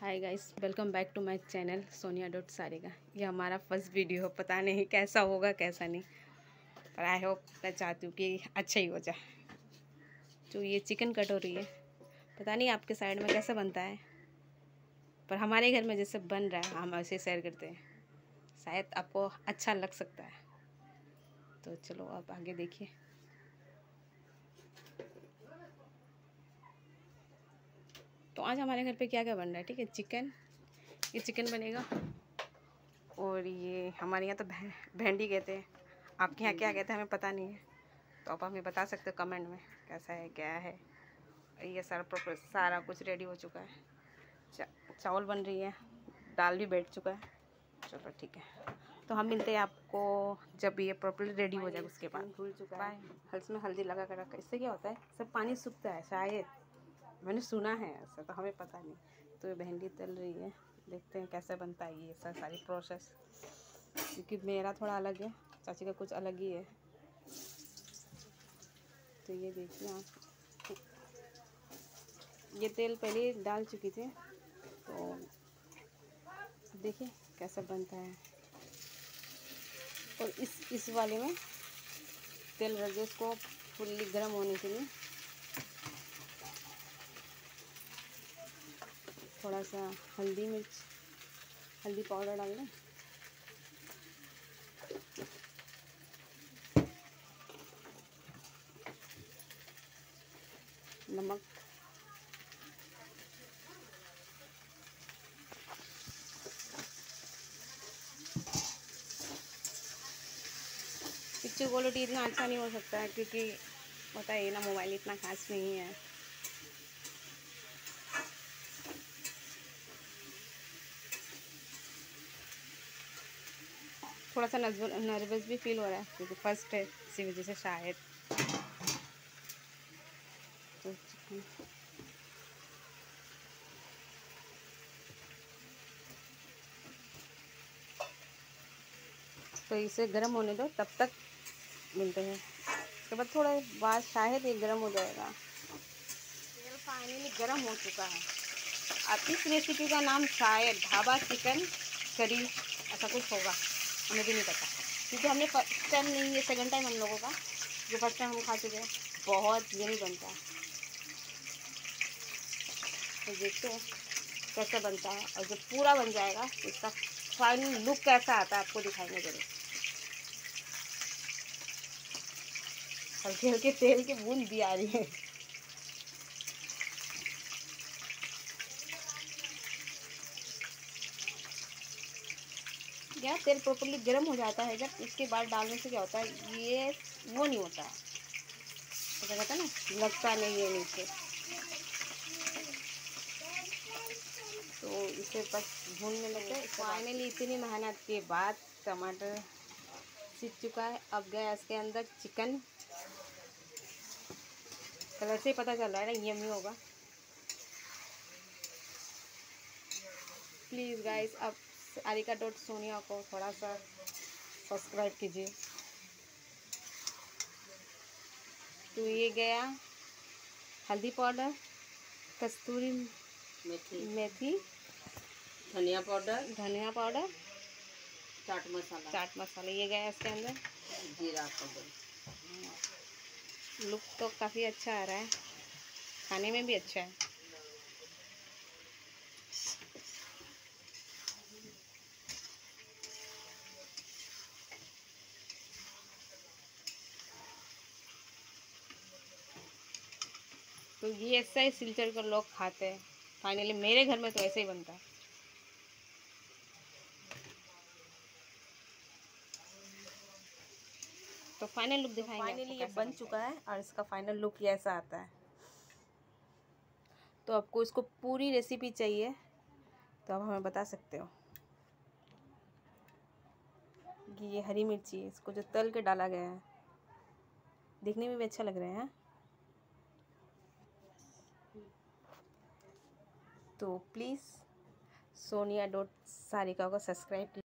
Hi guys, welcome back to my channel Sonia dot Sarika. ये हमारा first video हो, पता नहीं कैसा होगा कैसा नहीं, पर आई होप, मैं चाहती हूँ कि अच्छा ही हो जाए। तो ये चिकन कटोरी है, पता नहीं आपके साइड में कैसा बनता है, पर हमारे घर में जैसे बन रहा है हम ऐसे शेयर करते हैं, शायद आपको अच्छा लग सकता है। तो चलो आप आगे देखिए। तो आज हमारे घर पे क्या क्या बन रहा है, ठीक है। ये चिकन बनेगा, और ये हमारे यहाँ तो भेंडी कहते हैं, आपके यहाँ क्या कहते हैं हमें पता नहीं है, तो आप हमें बता सकते हो कमेंट में कैसा है क्या है। ये सारा कुछ रेडी हो चुका है। चावल बन रही है, दाल भी बैठ चुका है। चलो ठीक है, तो हम मिलते हैं आपको जब ये प्रॉपर्ली रेडी हो जाए उसके बाद। धुल चुका है, इसमें हल्दी लगा कर रखा है। इससे क्या होता है, सब पानी सूखता है, शायद मैंने सुना है ऐसा, तो हमें पता नहीं। तो ये भिंडी तल रही है, देखते हैं कैसे बनता है ये सारी प्रोसेस, क्योंकि मेरा थोड़ा अलग है, चाची का कुछ अलग ही है। तो ये देखिए आप, ये तेल पहले डाल चुकी थी, तो देखिए कैसा बनता है। और इस वाले में तेल रख दो इसको फुल्ली गर्म होने के लिए। थोड़ा सा हल्दी पाउडर डाल दें, नमक, पिक्चर क्वालिटी इतना अच्छा नहीं हो सकता है, क्योंकि पता है ना, मोबाइल इतना खास नहीं है। थोड़ा सा नर्वस भी फील हो रहा है, क्योंकि फर्स्ट है, इसी वजह से शायद। तो इसे गर्म होने दो, तब तक मिलते हैं। उसके बाद थोड़ा बाद शायद ये गर्म हो जाएगा। तेल फाइनली गर्म हो चुका है। अब इस रेसिपी का नाम शायद ढाबा चिकन करी ऐसा कुछ होगा, हमें भी नहीं पता, क्योंकि हमने फर्स्ट टाइम नहीं, ये सेकंड टाइम हम लोगों का, जो फर्स्ट टाइम हम खा चुके हैं। बहुत यही बनता है, तो देखते हैं कैसे बनता है, और जब पूरा बन जाएगा तो इसका फाइनल लुक कैसा आता है आपको दिखाएंगे जरूर। हल्के हल्के तेल की बूंद भी आ रही है। क्या तेल प्रॉपर्ली गर्म हो जाता है जब, इसके बाद डालने से क्या होता है, ये वो नहीं होता है, तो क्या कहता है ना, लगता नहीं है नीचे। तो इसे बस भूनने लगते हैं। फाइनली इतनी मेहनत के बाद टमाटर सीख चुका है। अब गया इसके अंदर चिकन, कलर से ही पता चल रहा है ना, यम्मी होगा। प्लीज़ गाइस, अब सारिका डॉट सोनिया को थोड़ा सा सब्सक्राइब कीजिए। तो ये गया हल्दी पाउडर, कस्तूरी मेथी, धनिया पाउडर, चाट मसाला ये गया इसके अंदर, जीरा पाउडर। लुक तो काफ़ी अच्छा आ रहा है, खाने में भी अच्छा है। तो ये ऐसा ही सिलचर कर लोग खाते हैं। फाइनली मेरे घर में तो ऐसे ही बनता है। तो फाइनल लुक दिखाएंगे। फाइनली ये बन चुका है, और इसका फाइनल लुक ये ऐसा आता है। तो आपको इसको पूरी रेसिपी चाहिए तो आप हमें बता सकते हो। कि ये हरी मिर्ची है, इसको जो तल के डाला गया है, देखने में भी अच्छा लग रहा है। तो प्लीज़ सोनिया डॉट सारिका को सब्सक्राइब